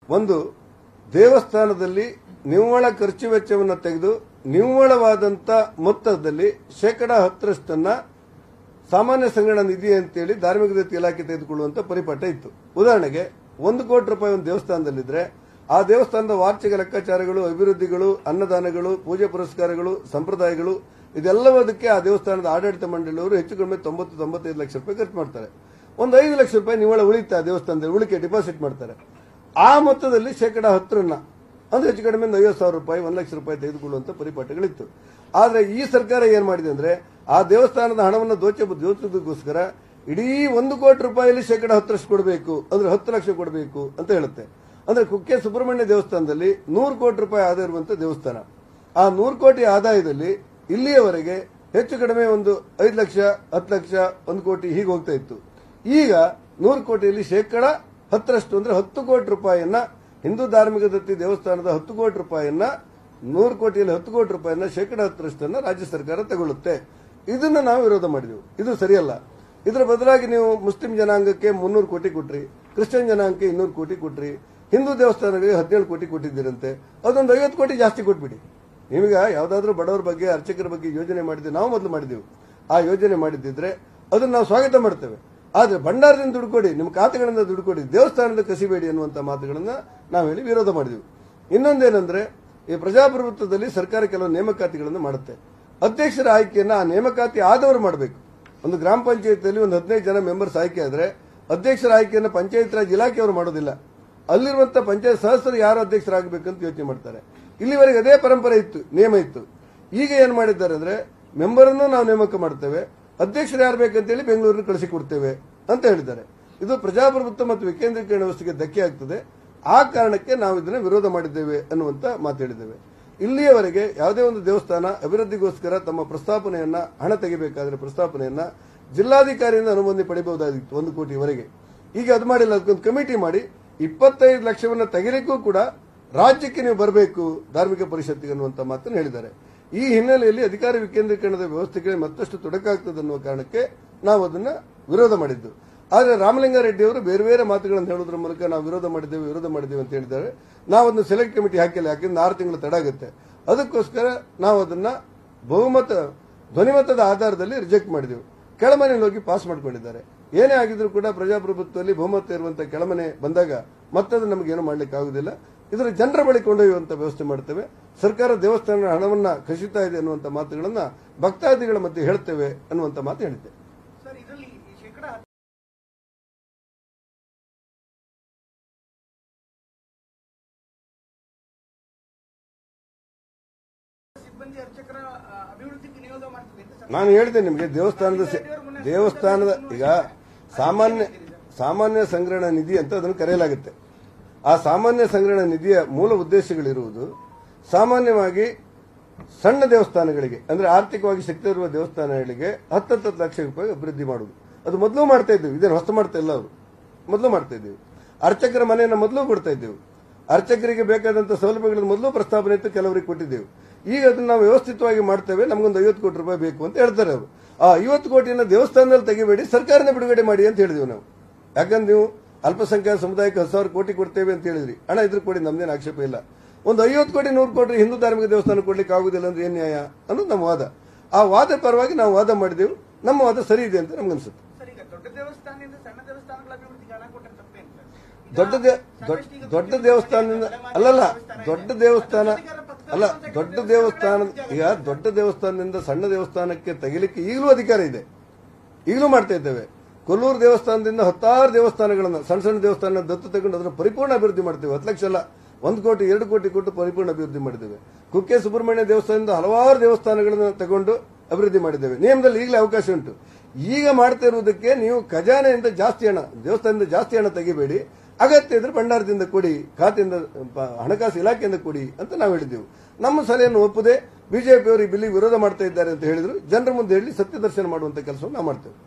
ಒಂದು ದೇವಸ್ಥಾನದಲ್ಲಿ ನಿವ್ವಳ ಖರ್ಚು ವೆಚ್ಚವನ್ನು ತೆಗೆದು ನಿವ್ವಳವಾದಂತ ಮೊತ್ತದಲ್ಲಿ 10% ಸಾಮಾನ್ಯ ಸಂಗ್ರಹಣ ನಿಧಿ ಅಂತೇಳಿ ಧಾರ್ಮಿಕ ದತ್ತಿ ಇಲಾಖೆ ತೆಗೆದುಕೊಳ್ಳುವಂತ ಪರಿಪಾಠ ಇತ್ತು. ಉದಾಹರಣೆಗೆ 1 ಕೋಟಿ ರೂಪಾಯಿ ಒಂದು ದೇವಸ್ಥಾನದಲ್ಲಿದ್ರೆ ಆ ದೇವಸ್ಥಾನದ ವಾರ್ಷಿಕ ಲೆಕ್ಕಾಚಾರಗಳು, ಅಭಿವೃದ್ಧಿಗಳು, ಅನ್ನದಾನಗಳು, ಪೂಜೆ ಪುರಸ್ಕಾರಗಳು, ಸಂಪ್ರದಾಯಗಳು ಇದೆಲ್ಲವದಕ್ಕೆ ಆ ದೇವಸ್ಥಾನದ ಆಡಳಿತ ಮಂಡಳಿಯವರು ಹೆಚ್ಚು ಕಡಿಮೆ 90-95 ಲಕ್ಷ ರೂಪಾಯಿ ಖರ್ಚು ಮಾಡ್ತಾರೆ. ಒಂದು 5 ಲಕ್ಷ ರೂಪಾಯಿ ನಿವ್ವಳ ಉಳಿತಾ ದೇವಸ್ಥಾನದಲ್ಲಿ ಉಳಿಕೆ ಡಿಪಾಸಿಟ್ ಮಾಡ್ತಾರೆ. ಆ ಮೊತ್ತದಲ್ಲಿ 10% ಅಂದ್ರೆ ಹೆಚ್ಚು ಕಡಿಮೆ 50,000 ರೂಪಾಯಿ, 1 ಲಕ್ಷ ರೂಪಾಯಿ ತೆಗೆದುಕೊಳ್ಳುವಂತ ಪರಿಪಾಠಗಳಿತ್ತು. ಆದ್ರೆ ಈ ಸರ್ಕಾರ ಏನ್ ಮಾಡಿದೆ ಅಂದ್ರೆ ಆ ದೇವಸ್ಥಾನದ ಹಣವನ್ನು ದೋಚೋದಕ್ಕೋಸ್ಕರ ಇಡೀ 1 ಕೋಟಿ ರೂಪಾಯಿಯಲ್ಲಿ 10% ಕೊಡಬೇಕು, ಅಂದ್ರೆ 10 ಲಕ್ಷ ಕೊಡಬೇಕು ಅಂತ ಹೇಳುತ್ತೆ. ಅಂದ್ರೆ ಕುಕ್ಕೆ ಸುಬ್ರಹ್ಮಣ್ಯ ದೇವಸ್ಥಾನದಲ್ಲಿ 100 ಕೋಟಿ ರೂಪಾಯಿ ಆದಾಯ ಇರುವಂತ ದೇವಸ್ಥಾನ. ಆ 100 ಕೋಟಿ ಆದಾಯದಲ್ಲಿ ಇಲ್ಲಿಯವರೆಗೆ ಹೆಚ್ಚು ಕಡಿಮೆ ಒಂದು 5 ಲಕ್ಷ, 10 ಲಕ್ಷ, 1 ಕೋಟಿ ಹೀಗೆ ಹೋಗ್ತಾ ಇತ್ತು. ಈಗ 100 ಕೋಟಿಯಲ್ಲಿ 10% ಅಂದ್ರೆ 10 ಕೋಟಿ ರೂಪಾಯಿಯನ್ನ ಹಿಂದೂ ಧಾರ್ಮಿಕ ದತ್ತಿ ದೇವಸ್ಥಾನದ 10 ಕೋಟಿ ರೂಪಾಯಿಯನ್ನ 100 ಕೋಟಿಯಲ್ಲಿ 10 ಕೋಟಿ ರೂಪಾಯಿಯನ್ನ 10% ರಾಜ್ಯ ಸರ್ಕಾರ ತಗೊಳ್ಳುತ್ತೆ. ಇದನ್ನ ನಾವು ವಿರೋಧ ಮಾಡಿದೆವು. ಇದು ಸರಿಯಲ್ಲ. ಇದರ ಬದಲಾಗಿ ನೀವು ಮುಸ್ಲಿಂ ಜನಾಂಗಕ್ಕೆ 300 ಕೋಟಿ ಕೊಟ್ರಿ, ಕ್ರಿಶ್ಚಿಯನ್ ಜನಾಂಗಕ್ಕೆ 200 ಕೋಟಿ ಕೊಟ್ರಿ, ಹಿಂದೂ ದೇವಸ್ಥಾನಗಳಿಗೆ 17 ಕೋಟಿ ಕೊಟ್ಟಿದ್ದೀರಂತೆ. ಅದೊಂದು 50 ಕೋಟಿ ಜಾಸ್ತಿ ಕೊಟ್ಬಿಡಿ. ನೀವೀಗ ಯಾವ್ದಾದ್ರು ಬಡವರ ಬಗ್ಗೆ, ಅರ್ಚಕರ ಬಗ್ಗೆ ಯೋಜನೆ ಮಾಡಿದ್ದೆ, ನಾವು ಮೊದಲು ಮಾಡಿದೆವು. ಆ ಯೋಜನೆ ಮಾಡಿದ್ದಿದ್ರೆ ಅದನ್ನ ನಾವು ಸ್ವಾಗತ ಮಾಡ್ತೇವೆ. ಆದ್ರೆ ಭಂಡಾರದಿಂದ ದುಡ್ಡು ಕೊಡಿ, ನಿಮ್ಮ ಖಾತೆಗಳಿಂದ ದುಡ್ಡು ಕೊಡಿ, ದೇವಸ್ಥಾನದ ಕಸಿಬೇಡಿ ಅನ್ನುವಂತ ಮಾತುಗಳನ್ನ ನಾವು ಹೇಳಿ ವಿರೋಧ ಮಾಡಿದೆವು. ಇನ್ನೊಂದೇನೆಂದ್ರೆ ಈ ಪ್ರಜಾಪ್ರಭುತ್ವದಲ್ಲಿ ಸರ್ಕಾರ ಕೆಲವು ನೇಮಕಾತಿಗಳನ್ನು ಮಾಡುತ್ತೆ. ಅಧ್ಯಕ್ಷರ ಆಯ್ಕೆಯನ್ನ ಆ ನೇಮಕಾತಿ ಆದವರು ಮಾಡಬೇಕು. ಒಂದು ಗ್ರಾಮ ಪಂಚಾಯತಿಯಲ್ಲಿ ಒಂದು 15 ಜನ ಮೆಂಬರ್ಸ್ ಆಯ್ಕೆ ಆದ್ರೆ ಅಧ್ಯಕ್ಷರ ಆಯ್ಕೆಯನ್ನು ಪಂಚಾಯತ್ ರಾಜ್ ಇಲಾಖೆಯವರು ಮಾಡೋದಿಲ್ಲ. ಅಲ್ಲಿರುವಂತಹ ಪಂಚಾಯತ್ ಸದಸ್ಯರು ಯಾರು ಅಧ್ಯಕ್ಷರಾಗಬೇಕಂತ ಯೋಚನೆ ಮಾಡ್ತಾರೆ. ಇಲ್ಲಿವರೆಗೆ ಅದೇ ಪರಂಪರೆ ಇತ್ತು, ನಿಯಮ ಇತ್ತು. ಈಗ ಏನ್ ಮಾಡಿದ್ದಾರೆ ಅಂದ್ರೆ ಮೆಂಬರನ್ನು ನಾವು ನೇಮಕ ಮಾಡ್ತೇವೆ, ಅಧ್ಯಕ್ಷರು ಯಾರು ಬೇಕಂತೇಳಿ ಬೆಂಗಳೂರಿನ ಕಳಿಸಿಕೊಡ್ತೇವೆ ಅಂತ ಹೇಳಿದ್ದಾರೆ. ಇದು ಪ್ರಜಾಪ್ರಭುತ್ವ ಮತ್ತು ವಿಕೇಂದ್ರೀಕರಣ ವ್ಯವಸ್ಥೆಗೆ ಧಕ್ಕೆ ಆಗ್ತದೆ. ಆ ಕಾರಣಕ್ಕೆ ನಾವು ಇದನ್ನ ವಿರೋಧ ಮಾಡಿದ್ದೇವೆ ಅನ್ನುವಂತ ಮಾತು ಹೇಳಿದ್ದೇವೆ. ಇಲ್ಲಿಯವರೆಗೆ ಯಾವುದೇ ಒಂದು ದೇವಸ್ಥಾನ ಅಭಿವೃದ್ಧಿಗೋಸ್ಕರ ತಮ್ಮ ಪ್ರಸ್ತಾಪನೆಯನ್ನ ಹಣ ತೆಗಿಬೇಕಾದ್ರೆ ಪ್ರಸ್ತಾಪನೆಯನ್ನ ಜಿಲ್ಲಾಧಿಕಾರಿಯಿಂದ ಅನುಮೋದನೆ ಪಡೆಯಬಹುದಾಗಿತ್ತು 1 ಕೋಟಿವರೆಗೆ. ಈಗ ಅದು ಮಾಡಿಲ್ಲ. ಅದಕ್ಕೊಂದು ಕಮಿಟಿ ಮಾಡಿ 25 ಲಕ್ಷವನ್ನ ತೆಗಿಲಿಕ್ಕೂ ಕೂಡ ರಾಜ್ಯಕ್ಕೆ ನೀವು ಬರಬೇಕು ಧಾರ್ಮಿಕ ಪರಿಷತ್ತಿಗೆ ಅನ್ನುವಂತ ಮಾತನ್ನು ಹೇಳಿದ್ದಾರೆ. ಈ ಹಿನ್ನೆಲೆಯಲ್ಲಿ ಅಧಿಕಾರ ವಿಕೇಂದ್ರೀಕರಣದ ವ್ಯವಸ್ಥೆಗೆ ಮತ್ತಷ್ಟು ತೊಡಕಾಗ್ತದೆ ಅನ್ನುವ ಕಾರಣಕ್ಕೆ ನಾವು ಅದನ್ನ ವಿರೋಧ ಮಾಡಿದ್ದು. ಆದರೆ ರಾಮಲಿಂಗಾರೆಡ್ಡಿ ಅವರು ಬೇರೆ ಬೇರೆ ಮಾತುಗಳನ್ನು ಹೇಳೋದ್ರ ಮೂಲಕ ನಾವು ವಿರೋಧ ಮಾಡಿದ್ದೇವೆ ಅಂತ ಹೇಳಿದ್ದಾರೆ. ನಾವು ಅದನ್ನು ಸೆಲೆಕ್ಟ್ ಕಮಿಟಿ ಹಾಕಿಲ್ಲ, ಯಾಕೆಂದ್ರೆ 6 ತಿಂಗಳು ತಡ ಆಗುತ್ತೆ. ಅದಕ್ಕೋಸ್ಕರ ನಾವು ಅದನ್ನ ಧ್ವನಿಮತದ ಆಧಾರದಲ್ಲಿ ರಿಜೆಕ್ಟ್ ಮಾಡಿದೆವು. ಕೆಳಮನೆಯಲ್ಲಿ ಹೋಗಿ ಪಾಸ್ ಮಾಡ್ಕೊಂಡಿದ್ದಾರೆ. ಏನೇ ಆಗಿದ್ರು ಕೂಡ ಪ್ರಜಾಪ್ರಭುತ್ವದಲ್ಲಿ ಬಹುಮತ ಇರುವಂತಹ ಕೆಳಮನೆ ಬಂದಾಗ ಮತ್ತದು ನಮಗೇನು ಮಾಡ್ಲಿಕ್ಕೆ ಆಗುದಿಲ್ಲ. ಇದರ ಜನರ ಬಳಿ ಕೊಂಡೊಯ್ಯುವಂತ ವ್ಯವಸ್ಥೆ ಮಾಡ್ತೇವೆ. ಸರ್ಕಾರ ದೇವಸ್ಥಾನ ಹಣವನ್ನ ಕಸಿತಾ ಇದೆ ಅನ್ನುವಂತ ಮಾತುಗಳನ್ನ ಭಕ್ತಾದಿಗಳ ಮಧ್ಯೆ ಹೇಳ್ತೇವೆ ಅನ್ನುವಂತ ಮಾತು ಹೇಳಿದ್ದೆ. ನಾನು ಹೇಳಿದೆ ನಿಮಗೆ, ದೇವಸ್ಥಾನದ ಈಗ ಸಾಮಾನ್ಯ ಸಂಗ್ರಹಣ ನಿಧಿ ಅಂತ ಅದನ್ನು ಕರೆಯಲಾಗುತ್ತೆ. ಆ ಸಾಮಾನ್ಯ ಸಂಗ್ರಹಣ ನಿಧಿಯ ಮೂಲ ಉದ್ದೇಶಗಳಿರುವುದು ಸಾಮಾನ್ಯವಾಗಿ ಸಣ್ಣ ದೇವಸ್ಥಾನಗಳಿಗೆ, ಅಂದ್ರೆ ಆರ್ಥಿಕವಾಗಿ ಶಕ್ತಿ ಇರುವ ದೇವಸ್ಥಾನಗಳಿಗೆ 10 ಲಕ್ಷ ರೂಪಾಯಿ ಅಭಿವೃದ್ಧಿ ಮಾಡುವುದು. ಅದು ಮೊದಲು ಮಾಡ್ತಾ ಇದ್ದೇವೆ, ಇದೇನು ಹೊಸ ಮಾಡ್ತಾ ಇಲ್ಲ. ಅವರು ಮೊದಲು ಮಾಡ್ತಾ ಇದ್ದೇವೆ. ಅರ್ಚಕರ ಮನೆಯನ್ನು ಮೊದಲು ಕೊಡ್ತಾ ಇದ್ದೇವೆ. ಅರ್ಚಕರಿಗೆ ಬೇಕಾದಂತಹ ಸೌಲಭ್ಯಗಳನ್ನು ಮೊದಲು ಪ್ರಸ್ತಾವನೆ ಇತ್ತು, ಕೆಲವರಿಗೆ ಕೊಟ್ಟಿದ್ದೇವೆ. ಈಗ ಅದನ್ನ ನಾವು ವ್ಯವಸ್ಥಿತವಾಗಿ ಮಾಡ್ತೇವೆ. ನಮಗೊಂದು 50 ಕೋಟಿ ರೂಪಾಯಿ ಬೇಕು ಅಂತ ಹೇಳ್ತಾರೆ ಅವರು. ಆ 50 ಕೋಟಿಯನ್ನು ದೇವಸ್ಥಾನದಲ್ಲಿ ತೆಗಿಬೇಡಿ, ಸರ್ಕಾರನೇ ಬಿಡುಗಡೆ ಮಾಡಿ ಅಂತ ಹೇಳಿದ್ವಿ ನಾವು. ಯಾಕಂದ್ರೆ ನೀವು ಅಲ್ಪಸಂಖ್ಯಾತ ಸಮುದಾಯಕ್ಕೆ 10,000 ಕೋಟಿ ಕೊಡ್ತೇವೆ ಅಂತ ಹೇಳಿದ್ರಿ. ಹಣ ಇದ್ರ ಕೊಡಿ, ನಮ್ದೇನು ಆಕ್ಷೇಪ ಇಲ್ಲ. ಒಂದು 50 ಕೋಟಿ 100 ಕೋಟಿ ಹಿಂದೂ ಧಾರ್ಮಿಕ ದೇವಸ್ಥಾನ ಕೊಡ್ಲಿಕ್ಕೆ ಆಗುದಿಲ್ಲ ಅಂದ್ರೆ ಏನ್ ನ್ಯಾಯ ಅನ್ನೋದು ನಮ್ಮ ವಾದ. ಆ ವಾದ ಪರವಾಗಿ ನಾವು ವಾದ ಮಾಡಿದೆವು. ನಮ್ಮ ವಾದ ಸರಿ ಇದೆ ಅಂತ ನಮ್ಗನ್ಸುತ್ತೆ. ದೊಡ್ಡ ದೇವಸ್ಥಾನದಿಂದ ಅಲ್ಲಲ್ಲ, ದೊಡ್ಡ ದೇವಸ್ಥಾನದಿಂದ ಸಣ್ಣ ದೇವಸ್ಥಾನಕ್ಕೆ ತೆಗಿಲಿಕ್ಕೆ ಈಗಲೂ ಅಧಿಕಾರ ಇದೆ, ಈಗಲೂ ಮಾಡ್ತಾ ಇದ್ದೇವೆ. ಕೊಲ್ಲೂರು ದೇವಸ್ಥಾನದಿಂದ 10 ದೇವಸ್ಥಾನಗಳನ್ನ, ಸಣ್ಣ ದೇವಸ್ಥಾನ ದತ್ತು ತಗೊಂಡು ಅದನ್ನು ಪರಿಪೂರ್ಣ ಅಭಿವೃದ್ಧಿ ಮಾಡ್ತೇವೆ. 10 ಲಕ್ಷ ಅಲ್ಲ, 1 ಕೋಟಿ 2 ಕೋಟಿ ಕೊಟ್ಟು ಪರಿಪೂರ್ಣ ಅಭಿವೃದ್ಧಿ ಮಾಡಿದ್ದೇವೆ. ಕುಕ್ಕೆ ಸುಬ್ರಹ್ಮಣ್ಯ ದೇವಸ್ಥಾನದಿಂದ ಹಲವಾರು ದೇವಸ್ಥಾನಗಳನ್ನು ತಗೊಂಡು ಅಭಿವೃದ್ಧಿ ಮಾಡಿದ್ದೇವೆ. ನಿಯಮದಲ್ಲಿ ಈಗಲೇ ಅವಕಾಶ ಉಂಟು. ಈಗ ಮಾಡ್ತಾ ಇರುವುದಕ್ಕೆ ನೀವು ಖಜಾನೆಯಿಂದ ಜಾಸ್ತಿ ಹಣ, ದೇವಸ್ಥಾನದಿಂದ ಜಾಸ್ತಿ ಹಣ ತೆಗಿಬೇಡಿ, ಅಗತ್ಯ ಇದ್ರೆ ಭಂಡಾರದಿಂದ ಕೊಡಿ, ಖಾತೆಯಿಂದ ಹಣಕಾಸು ಇಲಾಖೆಯಿಂದ ಕೊಡಿ ಅಂತ ನಾವು ಹೇಳಿದ್ದೆವು. ನಮ್ಮ ಸಲಹೆಯನ್ನು ಒಪ್ಪದೆ ಬಿಜೆಪಿಯವರು ಈ ಬಿಲ್ಲಿಗೆ ವಿರೋಧ ಮಾಡ್ತಾ ಇದ್ದಾರೆ ಅಂತ ಹೇಳಿದ್ರು. ಜನರ ಮುಂದೆ ಹೇಳಿ ಸತ್ಯ ದರ್ಶನ ಮಾಡುವಂತ ಕೆಲಸವನ್ನು ನಾವು ಮಾಡ್ತೇವೆ.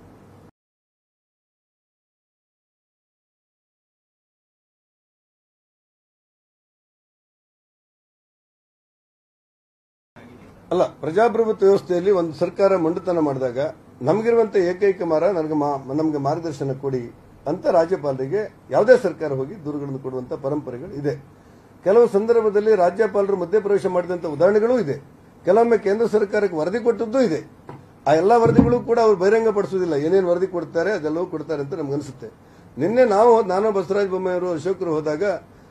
ಅಲ್ಲ, ಪ್ರಜಾಪ್ರಭುತ್ವ ವ್ಯವಸ್ಥೆಯಲ್ಲಿ ಒಂದು ಸರ್ಕಾರ ಮಂಡುತನ ಮಾಡಿದಾಗ ನಮಗಿರುವಂತ ಏಕೈಕ ನಮಗೆ ಮಾರ್ಗದರ್ಶನ ಕೊಡಿ ಅಂತ ರಾಜ್ಯಪಾಲರಿಗೆ ಯಾವುದೇ ಸರ್ಕಾರ ಹೋಗಿ ದೂರುಗಳನ್ನು ಕೊಡುವಂತ ಪರಂಪರೆಗಳು ಇದೆ. ಕೆಲವು ಸಂದರ್ಭದಲ್ಲಿ ರಾಜ್ಯಪಾಲರು ಮಧ್ಯಪ್ರವೇಶ ಮಾಡಿದಂತ ಉದಾಹರಣೆಗಳೂ ಇದೆ. ಕೆಲವೊಮ್ಮೆ ಕೇಂದ್ರ ಸರ್ಕಾರಕ್ಕೆ ವರದಿ ಕೊಟ್ಟದ್ದು ಇದೆ. ಆ ಎಲ್ಲಾ ವರದಿಗಳು ಕೂಡ ಅವರು ಬಹಿರಂಗಪಡಿಸುವುದಿಲ್ಲ. ಏನೇನು ವರದಿ ಕೊಡ್ತಾರೆ ಅದೆಲ್ಲವೂ ಕೊಡ್ತಾರೆ ಅಂತ ನಮ್ಗೆ ಅನಿಸುತ್ತೆ. ನಿನ್ನೆ ನಾನು ಬಸವರಾಜ ಬೊಮ್ಮಾಯಿಯವರು ಅಶೋಕರು ಹೋದಾಗ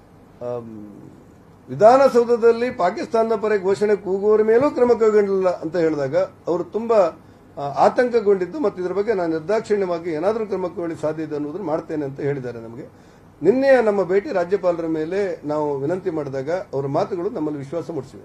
ವಿಧಾನಸೌಧದಲ್ಲಿ ಪಾಕಿಸ್ತಾನದ ಪರ ಘೋಷಣೆ ಕೂಗುವವರ ಮೇಲೂ ಕ್ರಮ ಕೈಗೊಂಡಿಲ್ಲ ಅಂತ ಹೇಳಿದಾಗ ಅವರು ತುಂಬಾ ಆತಂಕಗೊಂಡಿದ್ದು ಮತ್ತು ಇದರ ಬಗ್ಗೆ ನಾನು ನಿರ್ದಾಕ್ಷಿಣ್ಯವಾಗಿ ಏನಾದರೂ ಕ್ರಮ ಕೈಗೊಳ್ಳಿ ಸಾಧ್ಯ ಇದೆ ಅನ್ನೋದನ್ನು ಮಾಡ್ತೇನೆ ಅಂತ ಹೇಳಿದ್ದಾರೆ. ನಮಗೆ ನಿನ್ನೆ ನಮ್ಮ ಭೇಟಿ ರಾಜ್ಯಪಾಲರ ಮೇಲೆ ನಾವು ವಿನಂತಿ ಮಾಡಿದಾಗ ಅವರ ಮಾತುಗಳು ನಮ್ಮಲ್ಲಿ ವಿಶ್ವಾಸ ಮೂಡಿಸಿವೆ.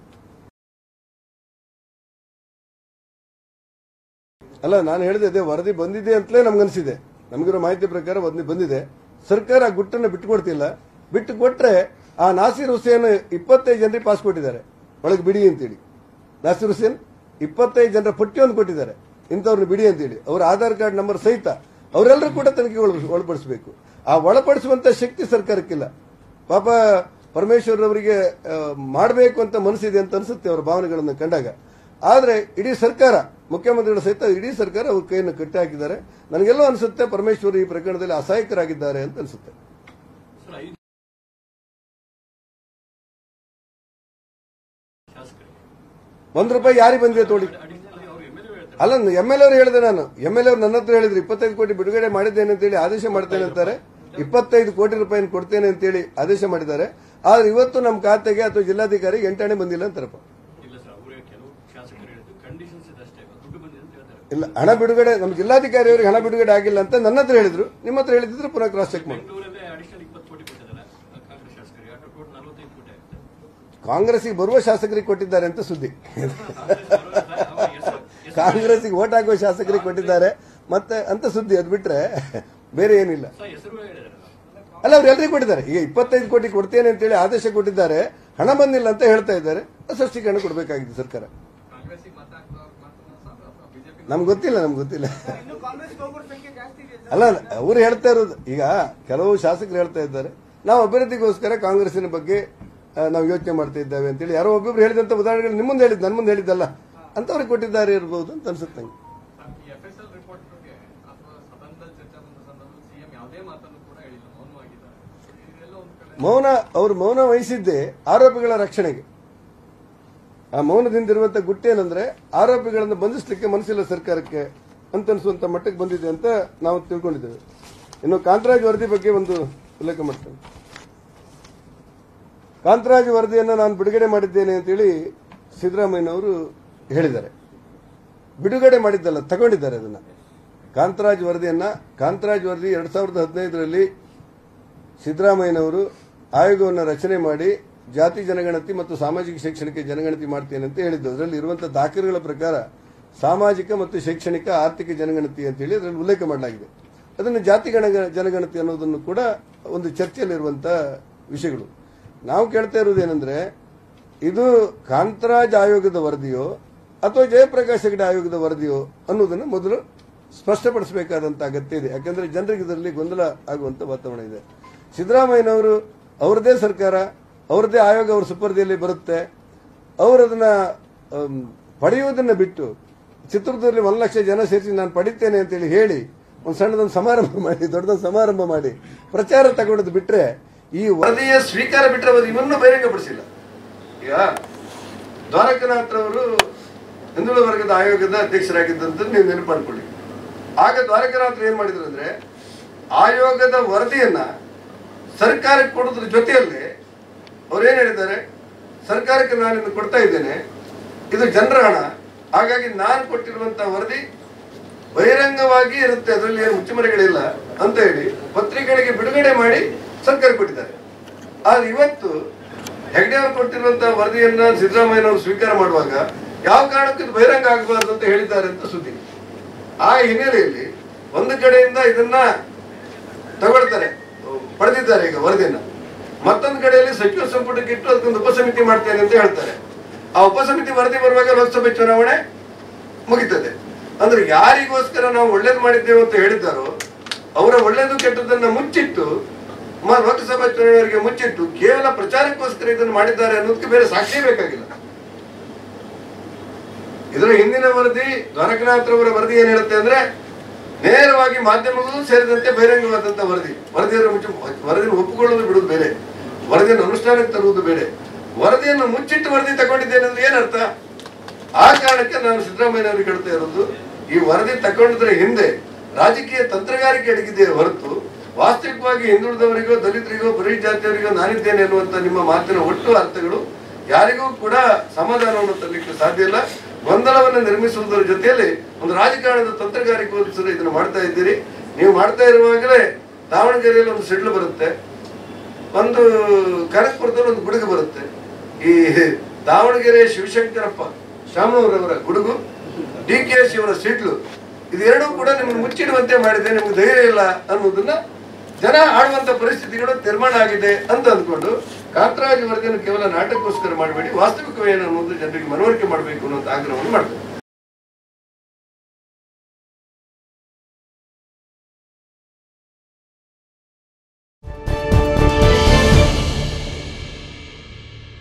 ಅಲ್ಲ, ನಾನು ಹೇಳಿದೆ ಅದೇ ವರದಿ ಬಂದಿದೆ ಅಂತಲೇ ನಮ್ಗನ್ಸಿದೆ. ನಮಗಿರೋ ಮಾಹಿತಿ ಪ್ರಕಾರ ವರದಿ ಬಂದಿದೆ. ಸರ್ಕಾರ ಗುಟ್ಟನ್ನು ಬಿಟ್ಟುಕೊಡ್ತಿಲ್ಲ. ಬಿಟ್ಟು ಕೊಟ್ರೆ ಆ ನಾಸೀರ್ ಹುಸೇನ್ 25 ಜನರಿಗೆ ಪಾಸ್ ಕೊಟ್ಟಿದ್ದಾರೆ ಒಳಗೆ ಬಿಡಿ ಅಂತೇಳಿ. ನಾಸೀರ್ ಹುಸೇನ್ 25 ಜನರ ಪಟ್ಟಿಯನ್ನು ಕೊಟ್ಟಿದ್ದಾರೆ, ಇಂಥವ್ರನ್ನ ಬಿಡಿ ಅಂತೇಳಿ. ಅವರ ಆಧಾರ್ ಕಾರ್ಡ್ ನಂಬರ್ ಸಹಿತ ಅವರೆಲ್ಲರೂ ಕೂಡ ತನಿಖೆಗೆ ಒಳಪಡಿಸಬೇಕು. ಆ ಒಳಪಡಿಸುವಂತ ಶಕ್ತಿ ಸರ್ಕಾರಕ್ಕಿಲ್ಲ. ಪಾಪ ಪರಮೇಶ್ವರ್ ಅವರಿಗೆ ಮಾಡಬೇಕು ಅಂತ ಮನಸ್ಸಿದೆ ಅಂತ ಅನಿಸುತ್ತೆ ಅವರ ಭಾವನೆಗಳನ್ನು ಕಂಡಾಗ. ಆದ್ರೆ ಇಡೀ ಸರ್ಕಾರ, ಮುಖ್ಯಮಂತ್ರಿಗಳ ಸಹಿತ ಇಡೀ ಸರ್ಕಾರ ಅವ್ರ ಕೈಯನ್ನು ಕಟ್ಟಿ ಹಾಕಿದ್ದಾರೆ. ನನಗೆಲ್ಲೋ ಅನಿಸುತ್ತೆ ಪರಮೇಶ್ವರ್ ಈ ಪ್ರಕರಣದಲ್ಲಿ ಅಸಹಾಯಕರಾಗಿದ್ದಾರೆ ಅಂತ ಅನಿಸುತ್ತೆ. ₹1 ಯಾರಿಗೆ ಬಂದಿದೆ ತೋಡಿ? ಅಲ್ಲ, MLA ಅವರು ಹೇಳಿದೆ. ನಾನು MLA ಅವರು ನನ್ನ ಹತ್ರ ಹೇಳಿದ್ರು 25 ಕೋಟಿ ಬಿಡುಗಡೆ ಮಾಡಿದ್ದೇನೆ ಅಂತೇಳಿ ಆದೇಶ ಮಾಡ್ತೇನೆ ಅಂತಾರೆ. 25 ಕೋಟಿ ರೂಪಾಯಿ ಕೊಡ್ತೇನೆ ಅಂತೇಳಿ ಆದೇಶ ಮಾಡಿದ್ದಾರೆ. ಆದ್ರೆ ಇವತ್ತು ನಮ್ಮ ಖಾತೆಗೆ ಅಥವಾ ಜಿಲ್ಲಾಧಿಕಾರಿ 8 ಆಣೆ ಬಂದಿಲ್ಲ ಅಂತಾರಪ್ಪ. ಇಲ್ಲ, ಹಣ ಬಿಡುಗಡೆ ನಮ್ಮ ಜಿಲ್ಲಾಧಿಕಾರಿ ಅವರಿಗೆ ಹಣ ಬಿಡುಗಡೆ ಆಗಿಲ್ಲ ಅಂತ ನನ್ನ ಹತ್ರ ಹೇಳಿದ್ರು. ನಿಮ್ಮ ಹತ್ರ ಹೇಳಿದ್ರೆ ಪುನಃ ಕ್ರಾಸ್ ಚೆಕ್ ಮಾಡಿ. ಕಾಂಗ್ರೆಸ್ಗೆ ಬರುವ ಶಾಸಕರಿಗೆ ಕೊಟ್ಟಿದ್ದಾರೆ ಅಂತ ಸುದ್ದಿ. ಕಾಂಗ್ರೆಸ್ಗೆ ವೋಟ್ ಹಾಕುವ ಶಾಸಕರಿಗೆ ಕೊಟ್ಟಿದ್ದಾರೆ ಮತ್ತೆ ಅಂತ ಸುದ್ದಿ. ಅದು ಬಿಟ್ರೆ ಬೇರೆ ಏನಿಲ್ಲ. ಅಲ್ಲ, ಅವ್ರು ಎಲ್ಲರಿಗೂ ಕೊಟ್ಟಿದ್ದಾರೆ. ಈಗ 25 ಕೋಟಿ ಕೊಡ್ತೇನೆ ಅಂತೇಳಿ ಆದೇಶ ಕೊಟ್ಟಿದ್ದಾರೆ. ಹಣ ಬಂದಿಲ್ಲ ಅಂತ ಹೇಳ್ತಾ ಇದ್ದಾರೆ. ಸ್ಪಷ್ಟೀಕರಣ ಕೊಡಬೇಕಾಗಿದೆ ಸರ್ಕಾರ. ನಮ್ಗೆ ಗೊತ್ತಿಲ್ಲ. ಅಲ್ಲ, ಅವ್ರು ಹೇಳ್ತಾ ಇರೋದು, ಈಗ ಕೆಲವು ಶಾಸಕರು ಹೇಳ್ತಾ ಇದ್ದಾರೆ ನಾವು ಅಭಿವೃದ್ಧಿಗೋಸ್ಕರ ಕಾಂಗ್ರೆಸ್ಸಿನ ಬಗ್ಗೆ ನಾವು ಯೋಚನೆ ಮಾಡ್ತಾ ಇದ್ದೇವೆ ಅಂತೇಳಿ ಯಾರೋ ಒಬ್ಬೊಬ್ರು ಹೇಳಿದಂತ ಉದಾಹರಣೆಗಳು ನಿಮ್ಮ ಮುಂದೆ ಹೇಳಿದ್ದು, ನನ್ನ ಮುಂದೆ ಹೇಳಿದ್ದಲ್ಲ ಅಂತ ಅವ್ರಿಗೆ ಕೊಟ್ಟಿದ್ದಾರೆ ಇರಬಹುದು ಅಂತ ಅನ್ಸುತ್ತೆ ನಂಗೆ. ಅವರು ಮೌನ ವಹಿಸಿದ್ದೇ ಆರೋಪಿಗಳ ರಕ್ಷಣೆಗೆ. ಆ ಮೌನದಿಂದಿರುವಂತ ಗುಟ್ಟೇನಂದ್ರೆ ಆರೋಪಿಗಳನ್ನು ಬಂಧಿಸಲಿಕ್ಕೆ ಮನಸ್ಸಿಲ್ಲ ಸರ್ಕಾರಕ್ಕೆ ಅಂತ ಅನಿಸುವಂತ ಮಟ್ಟಕ್ಕೆ ಬಂದಿದೆ ಅಂತ ನಾವು ತಿಳ್ಕೊಂಡಿದ್ದೇವೆ. ಇನ್ನು ಕಾಂತರಾಜ್ ವರದಿ ಬಗ್ಗೆ ಒಂದು ಉಲ್ಲೇಖ ಮಾಡ್ತೇನೆ. ಕಾಂತರಾಜ್ ವರದಿಯನ್ನು ನಾನು ಬಿಡುಗಡೆ ಮಾಡಿದ್ದೇನೆ ಅಂತೇಳಿ ಸಿದ್ದರಾಮಯ್ಯನವರು ಹೇಳಿದ್ದಾರೆ. ಬಿಡುಗಡೆ ಮಾಡಿದ್ದಲ್ಲ, ತಗೊಂಡಿದ್ದಾರೆ ಅದನ್ನ. ಕಾಂತರಾಜ್ ವರದಿ 2015ರಲ್ಲಿ ಸಿದ್ದರಾಮಯ್ಯನವರು ಆಯೋಗವನ್ನು ರಚನೆ ಮಾಡಿ ಜಾತಿ ಜನಗಣತಿ ಮತ್ತು ಸಾಮಾಜಿಕ ಶೈಕ್ಷಣಿಕ ಜನಗಣತಿ ಮಾಡ್ತೇನೆ ಅಂತ ಹೇಳಿದ್ದು. ಅದರಲ್ಲಿ ಇರುವಂತಹ ದಾಖಲೆಗಳ ಪ್ರಕಾರ ಸಾಮಾಜಿಕ ಮತ್ತು ಶೈಕ್ಷಣಿಕ ಆರ್ಥಿಕ ಜನಗಣತಿ ಅಂತೇಳಿ ಅದರಲ್ಲಿ ಉಲ್ಲೇಖ ಮಾಡಲಾಗಿದೆ. ಅದನ್ನು ಜಾತಿ ಜನಗಣತಿ ಅನ್ನೋದನ್ನು ಕೂಡ ಒಂದು ಚರ್ಚೆಯಲ್ಲಿರುವಂತಹ ವಿಷಯಗಳು. ನಾವು ಕೇಳ್ತಾ ಇರುವುದೇನೆಂದ್ರೆ, ಇದು ಕಾಂತರಾಜ್ ಆಯೋಗದ ವರದಿಯೋ ಅಥವಾ ಜಯಪ್ರಕಾಶ್ ಹೆಗಡೆ ಆಯೋಗದ ವರದಿಯೋ ಅನ್ನೋದನ್ನು ಮೊದಲು ಸ್ಪಷ್ಟಪಡಿಸಬೇಕಾದಂತ ಅಗತ್ಯ ಇದೆ. ಯಾಕಂದ್ರೆ ಜನರಿಗೆ ಇದರಲ್ಲಿ ಗೊಂದಲ ಆಗುವಂತ ವಾತಾವರಣ ಇದೆ. ಸಿದ್ದರಾಮಯ್ಯನವರು ಅವರದೇ ಸರ್ಕಾರ, ಅವರದೇ ಆಯೋಗ ಅವರ ಸುಪರ್ದಿಯಲ್ಲಿ ಬರುತ್ತೆ. ಅವರದನ್ನ ಪಡೆಯುವುದನ್ನು ಬಿಟ್ಟು ಚಿತ್ರದುರ್ಗದಲ್ಲಿ 1 ಲಕ್ಷ ಜನ ಸೇರಿಸಿ ನಾನು ಪಡಿತೇನೆ ಅಂತೇಳಿ ಹೇಳಿ ಒಂದು ಸಣ್ಣದೊಂದು ಸಮಾರಂಭ ಮಾಡಿ, ದೊಡ್ಡದೊಂದು ಸಮಾರಂಭ ಮಾಡಿ ಪ್ರಚಾರ ತಗೊಂಡದ್ದು ಬಿಟ್ರೆ ಈ ವರದಿಯ ಸ್ವೀಕಾರ ಬಿಟ್ಟರೆ ಇವನ್ನೂ ಬಹಿರಂಗಪಡಿಸಿಲ್ಲ. ಈಗ ದ್ವಾರಕನಾಥ್ ಅವರು ಹಿಂದುಳಿದ ವರ್ಗದ ಆಯೋಗದ ಅಧ್ಯಕ್ಷರಾಗಿದ್ದಂತ ನೀವು ನೆನಪು ಮಾಡ್ಕೊಳ್ಳಿ. ಆಗ ದ್ವಾರಕನಾಥ್ ಏನ್ ಮಾಡಿದ್ರು ಅಂದ್ರೆ, ಆಯೋಗದ ವರದಿಯನ್ನ ಸರ್ಕಾರಕ್ಕೆ ಕೊಡೋದ್ರ ಜೊತೆಯಲ್ಲಿ ಅವ್ರೇನ್ ಹೇಳಿದ್ದಾರೆ, ಸರ್ಕಾರಕ್ಕೆ ನಾನು ಇದನ್ನು ಕೊಡ್ತಾ ಇದ್ದೇನೆ, ಇದು ಜನರ ಹಣ, ಹಾಗಾಗಿ ನಾನು ಕೊಟ್ಟಿರುವಂತಹ ವರದಿ ಬಹಿರಂಗವಾಗಿ ಇರುತ್ತೆ, ಅದರಲ್ಲಿ ಏನು ಮುಚ್ಚುಮರೆಗಳಿಲ್ಲ ಅಂತ ಹೇಳಿ ಪತ್ರಿಕೆಗಳಿಗೆ ಬಿಡುಗಡೆ ಮಾಡಿ ಸರ್ಕಾರ ಕೊಟ್ಟಿದ್ದಾರೆ. ಆದ್ರೆ ಇವತ್ತು ಹೆಗ್ಡೆ ಅವರು ಕೊಟ್ಟಿರುವಂತಹ ವರದಿಯನ್ನ ಸಿದ್ದರಾಮಯ್ಯನವರು ಸ್ವೀಕಾರ ಮಾಡುವಾಗ ಯಾವ ಕಾರಣಕ್ಕೂ ಇದು ಬಹಿರಂಗ ಆಗಬಾರದು ಅಂತ ಹೇಳಿದ್ದಾರೆ ಅಂತ ಸುದ್ದಿ. ಆ ಹಿನ್ನೆಲೆಯಲ್ಲಿ ಒಂದು ಕಡೆಯಿಂದ ಇದನ್ನ ತಗೊಳ್ತಾರೆ, ಪಡೆದಿದ್ದಾರೆ ಈಗ ವರದಿಯನ್ನ. ಮತ್ತೊಂದು ಕಡೆಯಲ್ಲಿ ಸಚಿವ ಸಂಪುಟಕ್ಕೆ ಇಟ್ಟು ಅದಕ್ಕೊಂದು ಉಪಸಮಿತಿ ಮಾಡ್ತೇನೆ ಅಂತ ಹೇಳ್ತಾರೆ. ಆ ಉಪಸಮಿತಿ ವರದಿ ಬರುವಾಗ ಲೋಕಸಭೆ ಚುನಾವಣೆ ಮುಗಿತದೆ. ಅಂದ್ರೆ ಯಾರಿಗೋಸ್ಕರ ನಾವು ಒಳ್ಳೇದು ಮಾಡಿದ್ದೇವೆ ಅಂತ ಹೇಳಿದ್ದಾರೋ ಅವರ ಒಳ್ಳೇದು ಕೆಟ್ಟದನ್ನ ಮುಚ್ಚಿಟ್ಟು, ಲೋಕಸಭಾ ಚುನಾವಣೆಗೆ ಮುಚ್ಚಿಟ್ಟು ಕೇವಲ ಪ್ರಚಾರಕ್ಕೋಸ್ಕರ ಇದನ್ನು ಮಾಡಿದ್ದಾರೆ ಅನ್ನೋದಕ್ಕೆ ಬೇರೆ ಸಾಕ್ಷಿ ಬೇಕಾಗಿಲ್ಲ. ಇದರ ಹಿಂದಿನ ವರದಿ ದ್ವಾರಕನಾಥ್ ಅವರ ವರದಿ ಏನ್ ಹೇಳುತ್ತೆ ಅಂದ್ರೆ, ನೇರವಾಗಿ ಮಾಧ್ಯಮಗಳು ಸೇರಿದಂತೆ ಬಹಿರಂಗವಾದಂತಹ ವರದಿಯನ್ನು ಒಪ್ಪಿಕೊಳ್ಳುವುದು ಬಿಡುವುದು ಬೇರೆ, ವರದಿಯನ್ನು ಅನುಷ್ಠಾನಕ್ಕೆ ತರುವುದು ಬೇರೆ. ವರದಿಯನ್ನು ಮುಚ್ಚಿಟ್ಟು ವರದಿ ತಗೊಂಡಿದ್ದೇನೆ ಅಂದ್ರೆ ಏನರ್ಥ? ಆ ಕಾರಣಕ್ಕೆ ನಾನು ಸಿದ್ದರಾಮಯ್ಯನವರಿಗೆ ಹೇಳ್ತಾ ಇರೋದು, ಈ ವರದಿ ತಗೊಂಡಿದ್ರೆ ಹಿಂದೆ ರಾಜಕೀಯ ತಂತ್ರಗಾರಿಕೆ ಅಡಗಿದೆ ಹೊರತು ವಾಸ್ತವಿಕವಾಗಿ ಹಿಂದುಳಿದವರಿಗೋ ದಲಿತರಿಗೋ ಬರೀ ಜಾತಿಯವರಿಗೋ ನಾನಿದ್ದೇನೆ ಅನ್ನುವಂತ ನಿಮ್ಮ ಮಾತಿನ ಒಟ್ಟು ಅರ್ಥಗಳು ಯಾರಿಗೂ ಕೂಡ ಸಮಾಧಾನವನ್ನು ತರಲಿಕ್ಕೆ ಸಾಧ್ಯ ಇಲ್ಲ. ಗೊಂದಲವನ್ನು ನಿರ್ಮಿಸುವುದರ ಜೊತೆಯಲ್ಲಿ ಒಂದು ರಾಜಕಾರಣದ ತಂತ್ರಗಾರಿಕೋಸ್ಕರ ಇದನ್ನು ಮಾಡ್ತಾ ಇದ್ದೀರಿ. ನೀವು ಮಾಡ್ತಾ ಇರುವಾಗಲೇ ದಾವಣಗೆರೆಯಲ್ಲಿ ಒಂದು ಸಿಡ್ಲು ಬರುತ್ತೆ, ಒಂದು ಕನಕಪುರದಲ್ಲಿ ಒಂದು ಗುಡುಗು ಬರುತ್ತೆ. ಈ ದಾವಣಗೆರೆ ಶಿವಶಂಕರಪ್ಪ ಶಾಮನೂರವರ ಗುಡುಗು, DKಶಿ ಅವರ ಸಿಡ್ಲು, ಇದೆರಡೂ ಕೂಡ ನಿಮ್ಮನ್ನು ಮುಚ್ಚಿಡುವಂತೆ ಮಾಡಿದೆ. ನಿಮ್ಗೆ ಧೈರ್ಯ ಇಲ್ಲ ಅನ್ನೋದನ್ನ ಜನ ಆಡುವಂತ ಪರಿಸ್ಥಿತಿಗಳು ನಿರ್ಮಾಣ ಆಗಿದೆ ಅಂತ ಅಂದ್ಕೊಂಡು ಕಾಂತರಾಜ್ ವರದಿಯನ್ನು ಕೇವಲ ನಾಟಕಕ್ಕೋಸ್ಕರ ಮಾಡಬೇಡಿ, ವಾಸ್ತವಿಕವೇನು ಅನ್ನೋದು ಜನರಿಗೆ ಮನವರಿಕೆ ಮಾಡಬೇಕು ಅನ್ನೋ ಆಗ್ರಹವನ್ನು ಮಾಡ್ತಾರೆ.